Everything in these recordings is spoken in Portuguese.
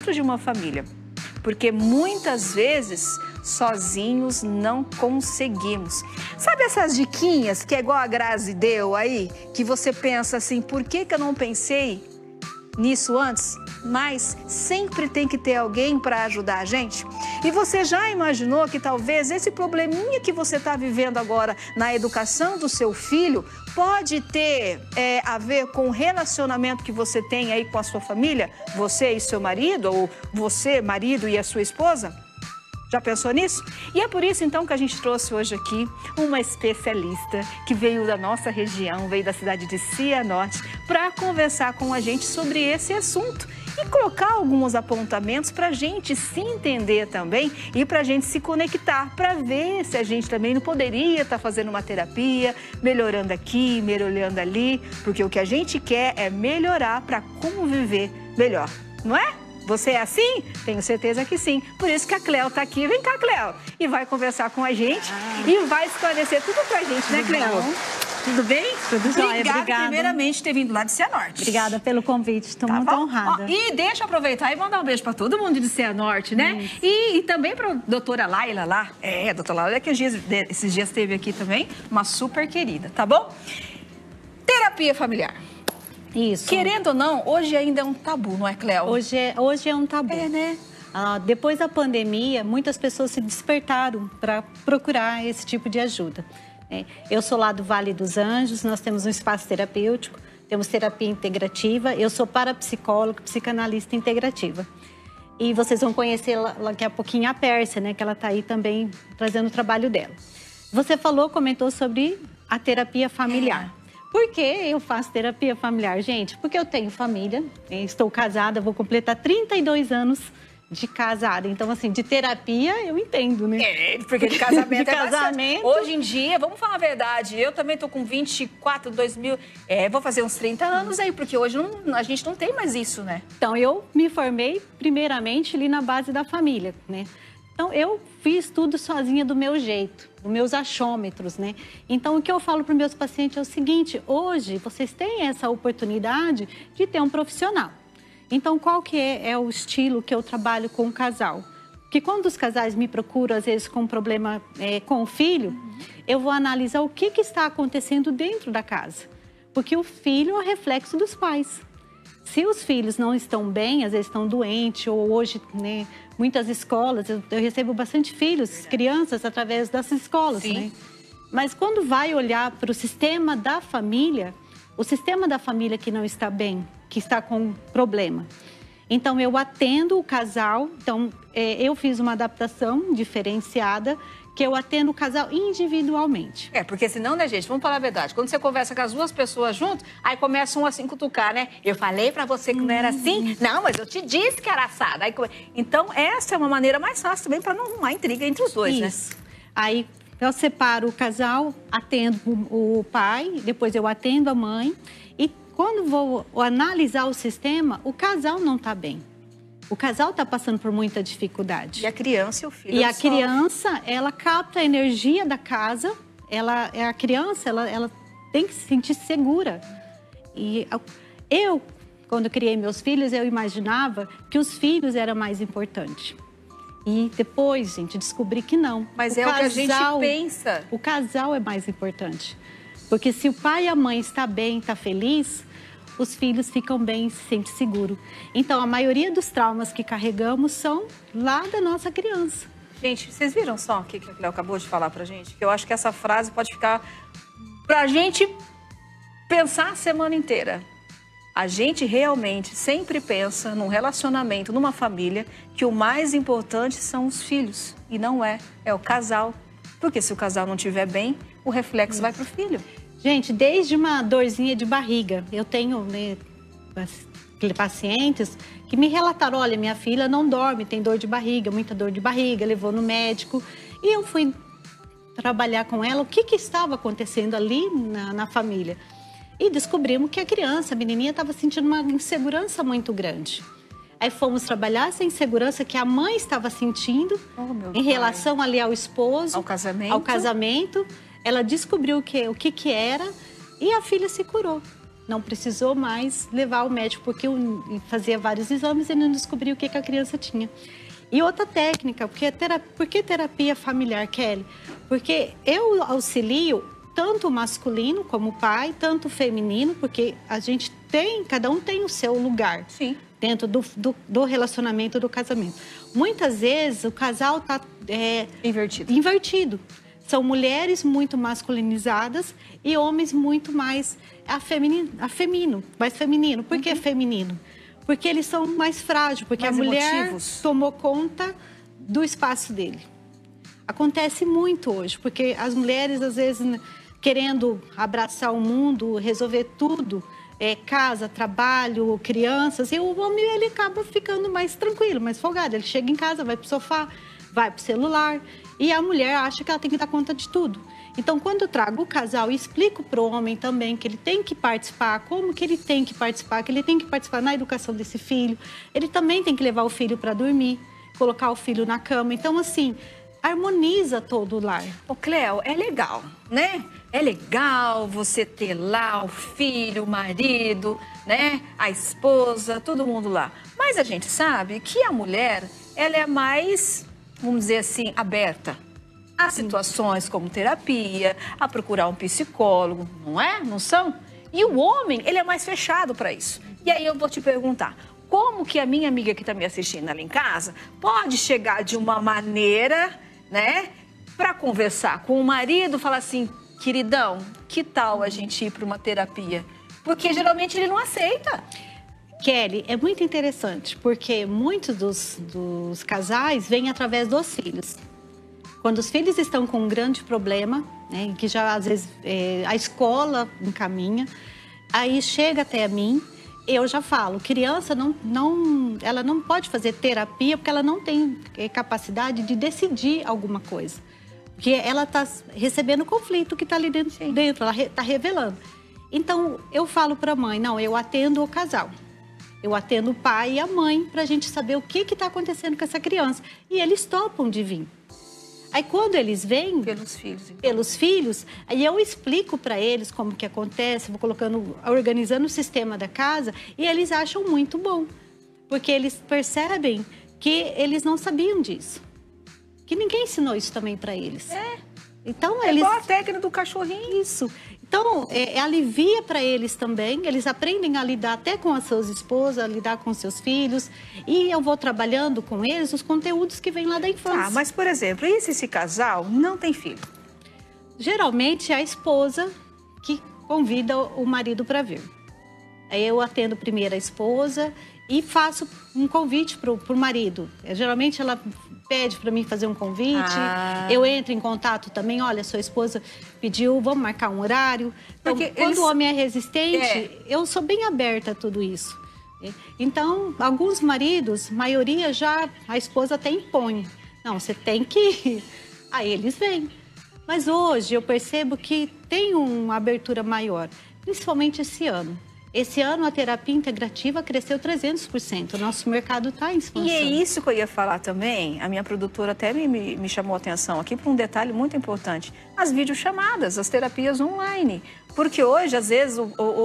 dentro de uma família. Porque muitas vezes sozinhos não conseguimos. Sabe essas diquinhas que é igual a Grazi deu aí? Que você pensa assim, por que eu não pensei nisso antes? Mas sempre tem que ter alguém para ajudar a gente. E você já imaginou que talvez esse probleminha que você está vivendo agora na educação do seu filho pode ter a ver com o relacionamento que você tem aí com a sua família? Você e seu marido, ou você, marido e a sua esposa? Já pensou nisso? E é por isso, então, que a gente trouxe hoje aqui uma especialista que veio da nossa região, veio da cidade de Cianorte, para conversar com a gente sobre esse assunto e colocar alguns apontamentos para a gente se entender também e para a gente se conectar, para ver se a gente também não poderia estar fazendo uma terapia, melhorando aqui, melhorando ali, porque o que a gente quer é melhorar para conviver melhor, não é? Você é assim? Tenho certeza que sim. Por isso que a Cleo está aqui. Vem cá, Cleo. E vai conversar com a gente e vai esclarecer tudo pra gente, né, Cleo? Tudo bem? Tudo jóia, obrigada. Primeiramente, ter vindo lá de Cianorte. Obrigada pelo convite, estou muito honrada. E deixa eu aproveitar e mandar um beijo para todo mundo de Cianorte, né? E também para a doutora Laila lá. A doutora Laila que esses dias esteve aqui também, uma super querida, tá bom? Terapia familiar. Isso. Querendo ou não, hoje ainda é um tabu, não é, Cleo? Hoje é um tabu. É, né? Depois da pandemia, muitas pessoas se despertaram para procurar esse tipo de ajuda. Eu sou lá do Vale dos Anjos, nós temos um espaço terapêutico, temos terapia integrativa, eu sou parapsicóloga, psicanalista integrativa. E vocês vão conhecer daqui a pouquinho a Pérsia, né, que ela está aí também trazendo o trabalho dela. Você comentou sobre a terapia familiar. Por que eu faço terapia familiar, gente? Porque eu tenho família, estou casada, vou completar 32 anos de casada. Então, assim, de terapia eu entendo, né? Porque de casamento de casamento. Hoje em dia, vamos falar a verdade, eu também tô com 24, 2000, vou fazer uns 30 anos aí, porque hoje a gente não tem mais isso, né? Então, eu me formei primeiramente ali na base da família, né? Então, eu fiz tudo sozinha do meu jeito, dos meus achômetros, né? Então, o que eu falo para os meus pacientes é o seguinte, hoje vocês têm essa oportunidade de ter um profissional. Então, qual que é o estilo que eu trabalho com o casal? Porque quando os casais me procuram, às vezes, com um problema com o filho, eu vou analisar o que está acontecendo dentro da casa. Porque o filho é o reflexo dos pais. Se os filhos não estão bem, às vezes estão doentes, ou hoje, né, muitas escolas, eu recebo bastante filhos, crianças, através dessas escolas, né? Mas quando vai olhar para o sistema da família, o sistema da família que não está bem, que está com problema. Então, eu atendo o casal, então, eu fiz uma adaptação diferenciada, que eu atendo o casal individualmente. Porque senão, né, gente, vamos falar a verdade, quando você conversa com as duas pessoas juntas, aí começa um assim cutucar, né? Eu falei pra você que não era assim? Não, mas eu te disse que era assado. Então, essa é uma maneira mais fácil também para não arrumar intriga entre os dois, né? Aí, eu separo o casal, atendo o pai, depois eu atendo a mãe, e quando vou analisar o sistema, o casal não está bem. O casal está passando por muita dificuldade. E a criança e o filho. E a criança, ela capta a energia da casa. A criança, ela tem que se sentir segura. E eu, quando criei meus filhos, eu imaginava que os filhos eram mais importantes. E depois, gente, descobri que não. Mas é o que a gente pensa. O casal é mais importante. Porque se o pai e a mãe estão bem, estão felizes, os filhos ficam bem e se sentem seguros. Então, a maioria dos traumas que carregamos são lá da nossa criança. Gente, vocês viram só o que a Cleo acabou de falar pra gente? Que eu acho que essa frase pode ficar pra gente pensar a semana inteira. A gente realmente sempre pensa num relacionamento, numa família, que o mais importante são os filhos. E não é o casal. Porque se o casal não estiver bem, o reflexo vai pro filho. Gente, desde uma dorzinha de barriga, eu tenho, né, pacientes que me relataram, olha, minha filha não dorme, tem dor de barriga, muita dor de barriga, levou no médico. E eu fui trabalhar com ela, o que estava acontecendo ali na família. E descobrimos que a criança, a menininha, estava sentindo uma insegurança muito grande. Aí fomos trabalhar essa insegurança que a mãe estava sentindo em relação ali ao esposo, ao casamento. Ela descobriu o que era e a filha se curou. não precisou mais levar ao médico, porque fazia vários exames e não descobriu o que a criança tinha. E outra técnica, por que terapia familiar, Kelly? Porque eu auxilio tanto o masculino como o pai, tanto o feminino, porque a gente cada um tem o seu lugar. Sim. Dentro do relacionamento, do casamento. Muitas vezes o casal está invertido. São mulheres muito masculinizadas e homens muito mais mais feminino. Por que feminino? Porque eles são mais frágeis, porque mais a mulher tomou conta do espaço dele. Acontece muito hoje, porque as mulheres, às vezes, querendo abraçar o mundo, resolver tudo, casa, trabalho, crianças, e o homem ele acaba ficando mais tranquilo, mais folgado. Ele chega em casa, vai pro sofá, vai pro celular, e a mulher acha que ela tem que dar conta de tudo. Então, quando eu trago o casal e explico pro homem também que ele tem que participar, como que ele tem que participar, que ele tem que participar na educação desse filho, ele também tem que levar o filho para dormir, colocar o filho na cama. Então, assim, harmoniza todo o lar. Ô, Cleo, é legal, né? É legal você ter lá o filho, o marido, né? A esposa, todo mundo lá. Mas a gente sabe que a mulher, ela é mais, vamos dizer assim, aberta a situações como terapia, a procurar um psicólogo, não é? Não são? E o homem, ele é mais fechado para isso. E aí eu vou te perguntar, como que a minha amiga que está me assistindo ali em casa pode chegar de uma maneira, né, para conversar com o marido, falar assim, queridão, que tal a gente ir para uma terapia? Porque geralmente ele não aceita. Kelly, é muito interessante, porque muitos dos casais vêm através dos filhos. Quando os filhos estão com um grande problema, né, que já às vezes a escola encaminha, aí chega até a mim, eu já falo, criança ela não pode fazer terapia porque ela não tem capacidade de decidir alguma coisa. Porque ela está recebendo o conflito que está ali dentro, ela está revelando. Então, eu falo para a mãe, não, eu atendo o casal. Eu atendo o pai e a mãe para a gente saber o que está acontecendo com essa criança. E eles topam de vir. Aí, quando eles vêm... Pelos filhos. Então. Pelos filhos, aí eu explico para eles como que acontece, vou organizando o sistema da casa, e eles acham muito bom. Porque eles percebem que eles não sabiam disso. Que ninguém ensinou isso também para eles. Então, eles... igual a técnica do cachorrinho. Isso. Então, alivia para eles também. Eles aprendem a lidar até com as suas esposas, a lidar com seus filhos. E eu vou trabalhando com eles os conteúdos que vêm lá da infância. Ah, mas, por exemplo, e se esse casal não tem filho? Geralmente, é a esposa que convida o marido para vir. Aí eu atendo primeiro a esposa e faço um convite para o marido. Geralmente, ela pede para mim fazer um convite, eu entro em contato também, olha, sua esposa pediu, vamos marcar um horário. Então, quando o homem é resistente, eu sou bem aberta a tudo isso. Então, alguns maridos, maioria já, a esposa até impõe. Não, você tem que ir. Aí eles vêm. Mas hoje eu percebo que tem uma abertura maior, principalmente esse ano. Esse ano a terapia integrativa cresceu 300%. O nosso mercado está em expansão. E é isso que eu ia falar também. A minha produtora até me chamou a atenção aqui para um detalhe muito importante. As videochamadas, as terapias online. Porque hoje, às vezes,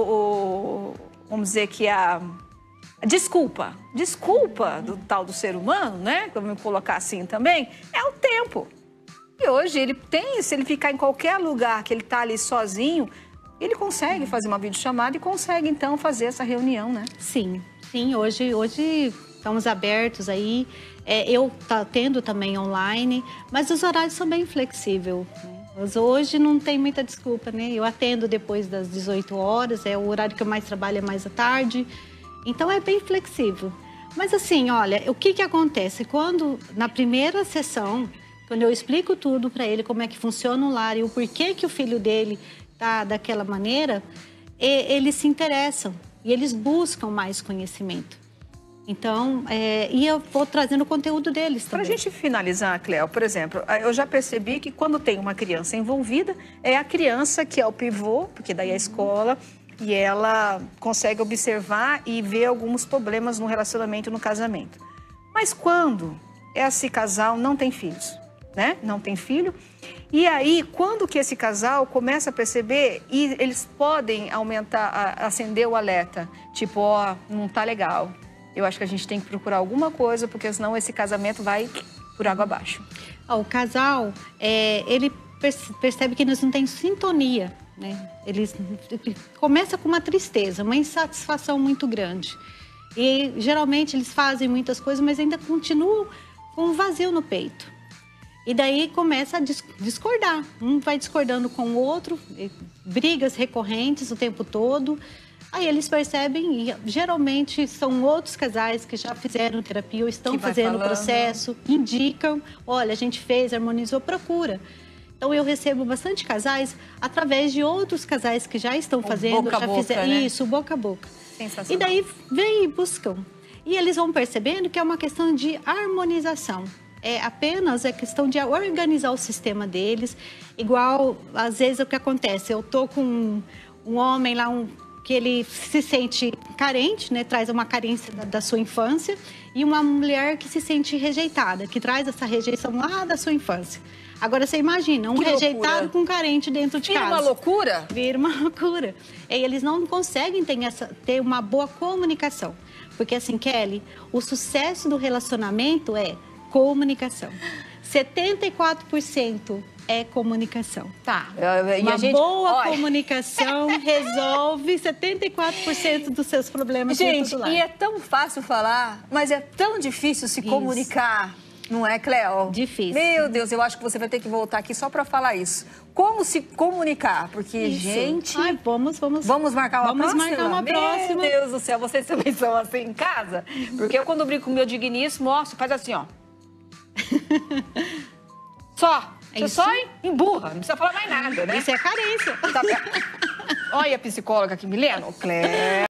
vamos dizer que a desculpa do tal do ser humano, né? Vamos colocar assim também, é o tempo. E hoje ele tem, se ele ficar em qualquer lugar que ele está ali sozinho, ele consegue fazer uma videochamada e consegue, então, fazer essa reunião, né? Sim, hoje estamos abertos aí. Eu atendo também online, mas os horários são bem flexíveis, né? Mas hoje não tem muita desculpa, né? Eu atendo depois das 18 horas, é o horário que eu mais trabalho, é mais à tarde. Então, é bem flexível. Mas assim, olha, o que acontece? Na primeira sessão, quando eu explico tudo para ele, como é que funciona o lar e o porquê que o filho dele tá daquela maneira, eles se interessam e eles buscam mais conhecimento. Então, e eu vou trazendo o conteúdo deles também. Para a gente finalizar, Cleo, por exemplo, eu já percebi que quando tem uma criança envolvida, é a criança que é o pivô, porque daí é a escola, e ela consegue observar e ver alguns problemas no relacionamento, no casamento. Mas quando esse casal não tem filhos, né? Não tem filho. E aí, quando que esse casal começa a perceber, e eles podem aumentar, acender o alerta, tipo, ó, não tá legal. Eu acho que a gente tem que procurar alguma coisa, porque senão esse casamento vai por água abaixo. O casal, ele percebe que eles não têm sintonia, né? Ele começa com uma tristeza, uma insatisfação muito grande. E geralmente eles fazem muitas coisas, mas ainda continuam com um vazio no peito. E daí começa a discordar. Um vai discordando com o outro, brigas recorrentes o tempo todo. Aí eles percebem, e geralmente são outros casais que já fizeram terapia ou estão fazendo o processo, indicam, olha, a gente fez, harmonizou, procura. Então eu recebo bastante casais através de outros casais que já estão fazendo, boca a boca, fizeram né? Isso, boca a boca. Sensacional. E daí vem e buscam. E eles vão percebendo que é uma questão de harmonização. É apenas a questão de organizar o sistema deles. Igual, às vezes, o que acontece, eu tô com um homem lá, que ele se sente carente, né? Traz uma carência da sua infância, e uma mulher que se sente rejeitada, que traz essa rejeição lá da sua infância. Agora, você imagina, um rejeitado com um carente dentro de casa. Vira uma loucura? Vira uma loucura. E eles não conseguem ter uma boa comunicação. Porque, assim, Kelly, o sucesso do relacionamento é comunicação. 74% é comunicação. Tá. Uma boa comunicação resolve 74% dos seus problemas. Gente, e é tão fácil falar, mas é tão difícil se comunicar. Não é, Cleo? Difícil. Meu Deus, eu acho que você vai ter que voltar aqui só para falar isso. Como se comunicar? Porque, gente... Ai, vamos marcar uma próxima? Vamos marcar uma próxima. Meu Deus do céu, vocês também são assim em casa? Porque eu, quando brinco com o meu digníssimo, faz assim, ó. Só. Você só emburra, não precisa falar mais nada, né? Isso é carência. Olha a psicóloga aqui, Milena. Cleo.